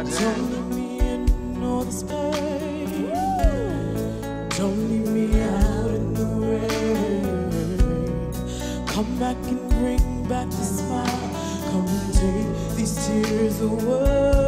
Don't leave me in all this pain. Don't leave me out in the rain. Come back and bring back the smile. Come and take these tears away.